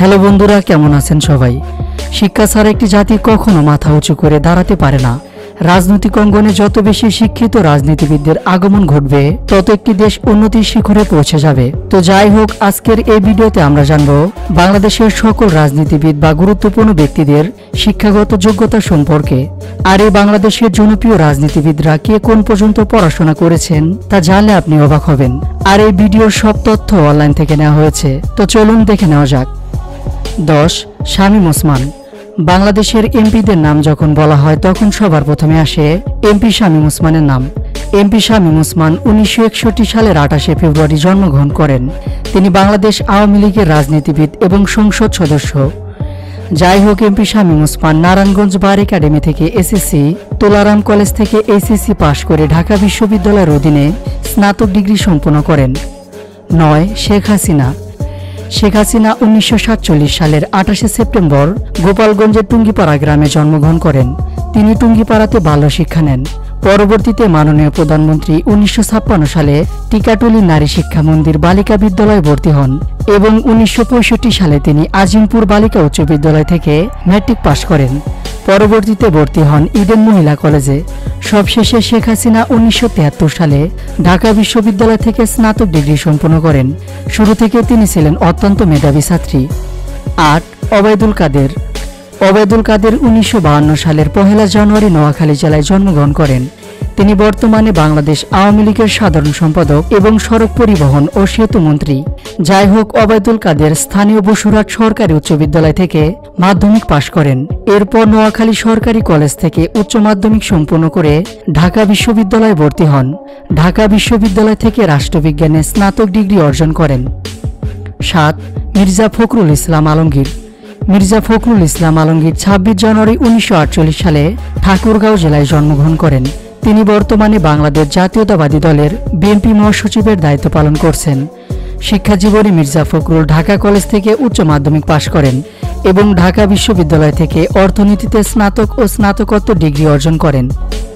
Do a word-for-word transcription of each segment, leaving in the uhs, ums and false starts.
Hello বন্ধুরা, কেমন আছেন সবাই? শিক্ষা ছাড়া একটি জাতি কখনো মাথা উঁচু করে দাঁড়াতে পারে না। রাজনৈতিক অঙ্গনে যত বেশি শিক্ষিত রাজনীতিবিদদের আগমন ঘটবে, তত একটি দেশ উন্নতির শিখরে পৌঁছে যাবে। তো যাই হোক, আজকের এই ভিডিওতে আমরা জানব বাংলাদেশের সকল রাজনীতিবিদ বা গুরুত্বপূর্ণ ব্যক্তিদের শিক্ষাগত যোগ্যতা সম্পর্কে। আর এই বাংলাদেশের জনপ্রিয় রাজনীতিবিদরা কে কোন পর্যন্ত পড়াশোনা করেছেন তা জানলে আপনি অবাক হবেন। আর এই ভিডিওর সব তথ্য অনলাইন থেকে নেওয়া হয়েছে, তো চলুন দেখে নেওয়া যাক। দশ. শামীম ওসমান। বাংলাদেশের এমপিদের নাম যখন বলা হয় তখন সবার প্রথমে আসে এমপি শামীম ওসমানের নাম। এমপি শামীম ওসমান উনিশশো একষট্টি সালের আঠাশে ফেব্রুয়ারি জন্মগ্রহণ করেন। তিনি বাংলাদেশ আওয়ামী লীগের রাজনীতিবিদ এবং সংসদ সদস্য। যাই হোক, MP Shamim Osman Narayanganj bar academy থেকে এসএসসি, তোলারাম কলেজ থেকে এইচএসসি পাশ করে ঢাকা বিশ্ববিদ্যালয়ের অধীনে স্নাতক ডিগ্রি সম্পন্ন করেন। নয়. শেখ হাসিনা। শেখ হাসিনা উনিশশো সাতচল্লিশ সালের আঠাশে সেপ্টেম্বর গোপালগঞ্জের টুঙ্গিপাড়া গ্রামে জন্মগ্রহণ করেন। তিনি টুঙ্গিপাড়াতে বাল্য শিক্ষা নেন। পরবর্তীতে মাননীয় প্রধানমন্ত্রী উনিশশো ছাপ্পান্ন সালে টিকাটুলি নারী শিক্ষা মন্দির বালিকা বিদ্যালয়ে ভর্তি হন এবং উনিশশো পঁয়ষট্টি সালে তিনি আজিমপুর বালিকা উচ্চ বিদ্যালয় থেকে ম্যাট্রিক পাশ করেন। পরবর্তীতে ভর্তি হন ইডেন মহিলা কলেজে। সবশেষে শেখ হাসিনা উনিশশো তেহাত্তর সালে ঢাকা বিশ্ববিদ্যালয় থেকে স্নাতক ডিগ্রি সম্পন্ন করেন। শুরু থেকে তিনি ছিলেন অত্যন্ত মেধাবী ছাত্রী। আট. ওবায়দুল কাদের। ওবায়দুল কাদের উনিশশো বাহান্ন সালের পহেলা জানুয়ারি নোয়াখালী জেলায় জন্মগ্রহণ করেন। তিনি বর্তমানে বাংলাদেশ আওয়ামী লীগের সাধারণ সম্পাদক এবং সড়ক পরিবহন ও সেতু মন্ত্রী। যাই হোক, ওবায়দুল কাদের স্থানীয় বসুরহাট সরকারি উচ্চ বিদ্যালয় থেকে মাধ্যমিক পাশ করেন। এরপর নোয়াখালী সরকারি কলেজ থেকে উচ্চ মাধ্যমিক সম্পন্ন করে ঢাকা বিশ্ববিদ্যালয়ে ভর্তি হন। ঢাকা বিশ্ববিদ্যালয় থেকে রাষ্ট্রবিজ্ঞানে স্নাতক ডিগ্রি অর্জন করেন। সাত. মির্জা ফখরুল ইসলাম আলমগীর। মির্জা ফখরুল ইসলাম আলমগীর ছাব্বিশ জানুয়ারি উনিশশো আটচল্লিশ সালে ঠাকুরগাঁও জেলায় জন্মগ্রহণ করেন। তিনি বর্তমানে বাংলাদেশ জাতীয়তাবাদী দলের বিএনপি মহাসচিবের দায়িত্ব পালন করছেন। শিক্ষা জীবনে মির্জা ফখরুল ঢাকা কলেজ থেকে উচ্চ মাধ্যমিক পাশ করেন এবং ঢাকা বিশ্ববিদ্যালয় থেকে অর্থনীতিতে স্নাতক ও স্নাতকোত্তর ডিগ্রি অর্জন করেন।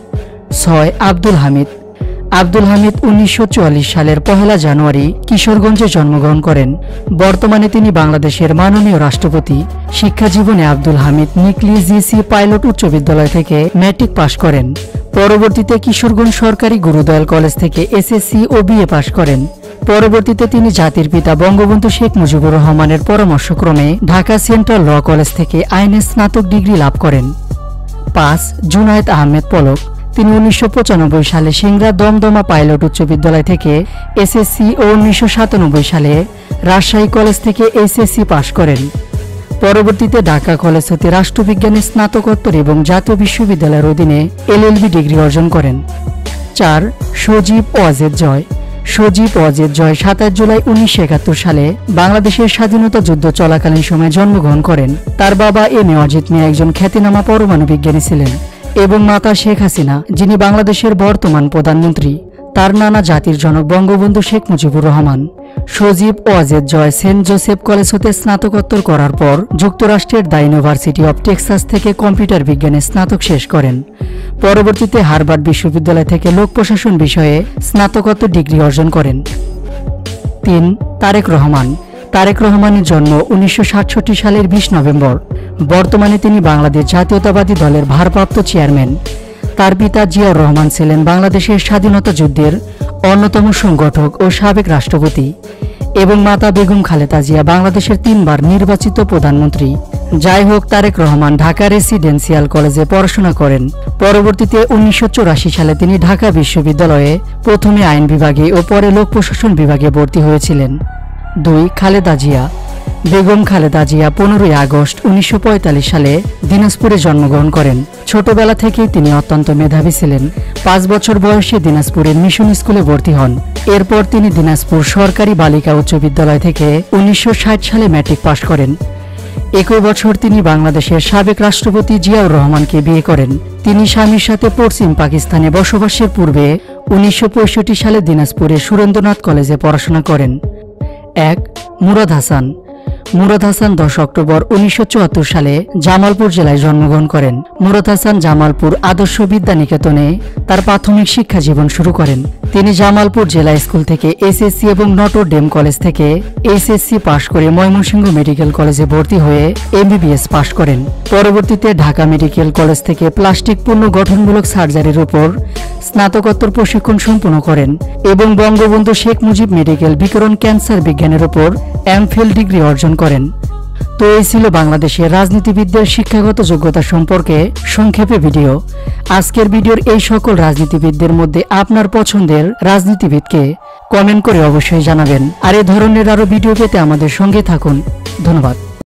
ছয়. আব্দুল হামিদ। আব্দুল হামিদ উনিশশো চুয়াল্লিশ সালের পহেলা জানুয়ারি কিশোরগঞ্জে জন্মগ্রহণ করেন। বর্তমানে তিনি বাংলাদেশের মাননীয় রাষ্ট্রপতি। শিক্ষা জীবনে আব্দুল হামিদ নিকলি জিসি পাইলট উচ্চ বিদ্যালয় থেকে ম্যাট্রিক পাশ করেন। পরবর্তীতে কিশোরগঞ্জ সরকারি গুরুদয়াল কলেজ থেকে এসএসসি ও বিএ পাশ করেন। পরবর্তীতে তিনি জাতির পিতা বঙ্গবন্ধু শেখ মুজিবুর রহমানের পরামর্শক্রমে ঢাকা সেন্ট্রাল ল কলেজ থেকে আইনে স্নাতক ডিগ্রি লাভ করেন। পাঁচ. জুনায়েদ আহমেদ পলক। তিনি উনিশশো পঁচানব্বই সালে সিংড়া দমদমা পাইলট উচ্চ বিদ্যালয় থেকে এসএসসি ও উনিশশো সাতানব্বই সালে রাজশাহী কলেজ থেকে এইচএসসি পাশ করেন। পরবর্তীতে ঢাকা কলেজ হতে রাষ্ট্রবিজ্ঞানে স্নাতকোত্তর এবং জাতীয় বিশ্ববিদ্যালয়ের অধীনে এলএলবি ডিগ্রি অর্জন করেন। চার. সজীব ওয়াজেদ জয়। সজীব ওয়াজেদ জয় সাতাশ জুলাই উনিশশো একাত্তর সালে বাংলাদেশের স্বাধীনতা যুদ্ধ চলাকালীন সময়ে জন্মগ্রহণ করেন। তার বাবা এম এ অজিত মিয়া একজন খ্যাতিনামা পরমাণু বিজ্ঞানী ছিলেন এবং মাতা শেখ হাসিনা, যিনি বাংলাদেশের বর্তমান প্রধানমন্ত্রী। তার নানা জাতির জনক Bangabandhu Sheikh Mujibur Rahman. Sajeeb Wazed Joy Saint Joseph college হতে স্নাতকোত্তর করার পর যুক্তরাষ্ট্রের দ্য ইউনিভার্সিটি অব টেক্সাস থেকে কম্পিউটার বিজ্ঞানে স্নাতক শেষ করেন। পরবর্তীতে হার্ভার্ড বিশ্ববিদ্যালয় থেকে লোক প্রশাসন বিষয়ে স্নাতকোত্তর ডিগ্রি অর্জন করেন। তিন. তারেক রহমান। তারেক রহমানের জন্ম উনিশশো সাতষট্টি সালের বিশ নভেম্বর। বর্তমানে তিনি বাংলাদেশ জাতীয়তাবাদী দলের ভারপ্রাপ্ত চেয়ারম্যান। তার পিতা জিয়াউর রহমান ছিলেন বাংলাদেশের স্বাধীনতা যুদ্ধের অন্যতম সংগঠক ও সাবেক রাষ্ট্রপতি এবং মাতা বেগম খালেদা জিয়া বাংলাদেশের তিনবার নির্বাচিত প্রধানমন্ত্রী। যাই হোক, তারেক রহমান ঢাকা রেসিডেন্সিয়াল কলেজে পড়াশোনা করেন। পরবর্তীতে উনিশশো চৌরাশি সালে তিনি ঢাকা বিশ্ববিদ্যালয়ে প্রথমে আইন বিভাগে ও পরে লোক প্রশাসন বিভাগে ভর্তি হয়েছিলেন। দুই. খালেদা জিয়া। বেগম খালেদা জিয়া পনেরোই আগস্ট উনিশশো পঁয়তাল্লিশ সালে দিনাজপুরে জন্মগ্রহণ করেন। ছোটবেলা থেকেই তিনি অত্যন্ত মেধাবী ছিলেন। পাঁচ বছর বয়সে দিনাজপুরের মিশন স্কুলে ভর্তি হন। এরপর তিনি দিনাজপুর সরকারি বালিকা উচ্চ বিদ্যালয় থেকে উনিশশো ষাট সালে ম্যাট্রিক পাশ করেন। একই বছর তিনি বাংলাদেশের সাবেক রাষ্ট্রপতি জিয়াউর রহমানকে বিয়ে করেন। তিনি স্বামীর সাথে পশ্চিম পাকিস্তানে বসবাসের পূর্বে উনিশশো পঁয়ষট্টি সালে দিনাজপুরে সুরেন্দ্রনাথ কলেজে পড়াশোনা করেন। এক. মুরাদ হাসান। মুরাদ হাসান দশ অক্টোবর উনিশশো চুয়াত্তর সালে জামালপুর জেলায় জন্মগ্রহণ করেন। মুরাদ হাসান জামালপুর আদর্শ বিদ্যা নিকেতনে তার প্রাথমিক শিক্ষা জীবন শুরু করেন। তিনি জামালপুর জেলা স্কুল থেকে এসএসসি এবং নটর ডেম কলেজ থেকে এইচএসসি পাশ করে ময়মনসিংহ মেডিকেল কলেজে ভর্তি হয়ে এমবিবিএস পাশ করেন। পরবর্তীতে ঢাকা মেডিকেল কলেজ থেকে প্লাস্টিক পণ্য গঠনমূলক সার্জারির উপর স্নাতকোত্তর প্রশিক্ষণ সম্পন্ন করেন এবং বঙ্গবন্ধু শেখ মুজিব মেডিকেল বিকিরণ ক্যান্সার বিজ্ঞানের উপর এমফিল ডিগ্রি অর্জন করেন। তো এই ছিল বাংলাদেশের রাজনীতিবিদদের শিক্ষাগত যোগ্যতা সম্পর্কে সংক্ষেপে ভিডিও। আজকের ভিডিওর এই সকল রাজনীতিবিদদের মধ্যে আপনার পছন্দের রাজনীতিবিদকে কমেন্ট করে অবশ্যই জানাবেন। আর এই ধরনের আরো ভিডিও পেতে আমাদের সঙ্গে থাকুন। ধন্যবাদ।